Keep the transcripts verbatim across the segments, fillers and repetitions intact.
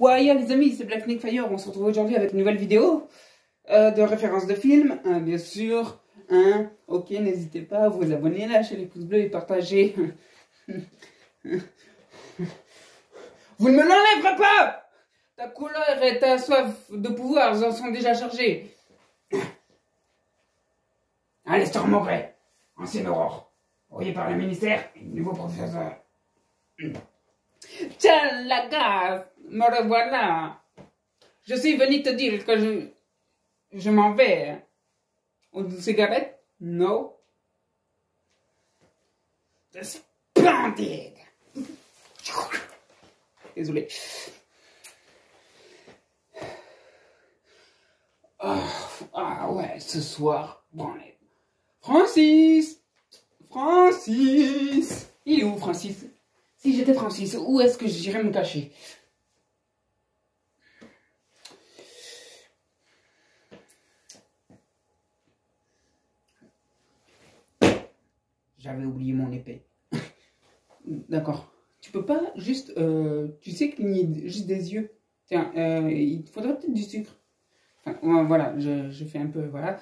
Ouais, yeah, les amis, c'est Black Nick Fire. On se retrouve aujourd'hui avec une nouvelle vidéo euh, de référence de film, hein, bien sûr. Hein. Ok, n'hésitez pas à vous abonner, lâcher les pouces bleus et partager. Vous ne me l'enlèverez pas! Ta couleur et ta soif de pouvoir en sont déjà chargés. Alistair Mowbray, ancienne Aurore, envoyé par le ministère, nouveau professeur. Tiens, la gare, me revoilà. Je suis venu te dire que je, je m'en vais. Une cigarette? Non. C'est splendide. Désolé. Oh, ah ouais, ce soir, bon, allez. Francis! Francis! Il est où, Francis? Si j'étais Francis, où est-ce que j'irais me cacher? J'avais oublié mon épée. D'accord. Tu peux pas juste... Euh, tu sais cligner juste des yeux. Tiens, euh, il te faudrait peut-être du sucre. Enfin, voilà, je, je fais un peu... Voilà.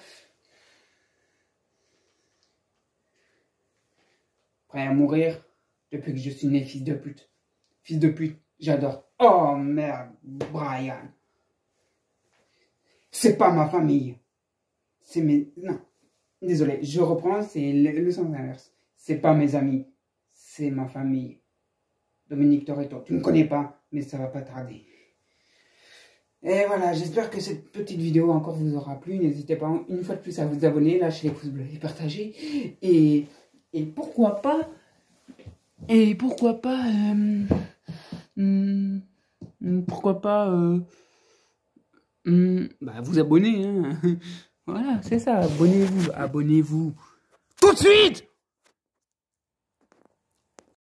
Prêt à mourir depuis que je suis né, fils de pute. Fils de pute, j'adore. Oh merde, Brian. C'est pas ma famille. C'est mes... Non. Désolé, je reprends, c'est le, le sens inverse. C'est pas mes amis, c'est ma famille. Dominique Toretto, tu me connais pas, mais ça va pas tarder. Et voilà, j'espère que cette petite vidéo encore vous aura plu. N'hésitez pas une fois de plus à vous abonner, lâcher les pouces bleus et partager. Et, et pourquoi pas... Et pourquoi pas... Euh, hum, pourquoi pas... Euh, hum, bah vous abonner, hein. Voilà, c'est ça, abonnez-vous, abonnez-vous. Tout de suite!